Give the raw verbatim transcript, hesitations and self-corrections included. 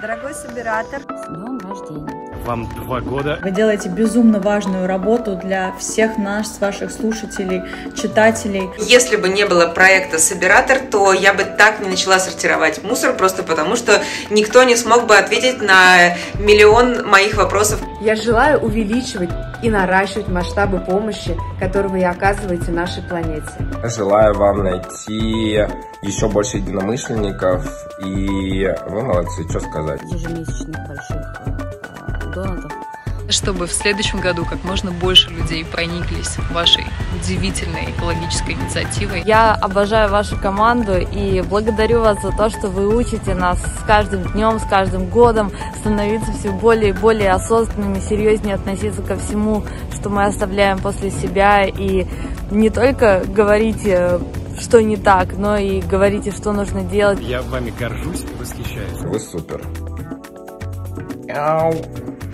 Дорогой собиратор, с днем рождения! Вам два года. Вы делаете безумно важную работу для всех нас, ваших слушателей, читателей. Если бы не было проекта «Собиратор», то я бы так не начала сортировать мусор, просто потому что никто не смог бы ответить на миллион моих вопросов. Я желаю увеличивать и наращивать масштабы помощи, которую вы оказываете нашей планете. Желаю вам найти еще больше единомышленников, и вы молодцы, что сказать. Ежемесячных больших донатов. Чтобы в следующем году как можно больше людей прониклись вашей удивительной экологической инициативой. Я обожаю вашу команду и благодарю вас за то, что вы учите нас с каждым днем, с каждым годом становиться все более и более осознанными, серьезнее относиться ко всему, что мы оставляем после себя, и не только говорите, что не так, но и говорите, что нужно делать. Я вами горжусь и восхищаюсь. Вы супер. Ау.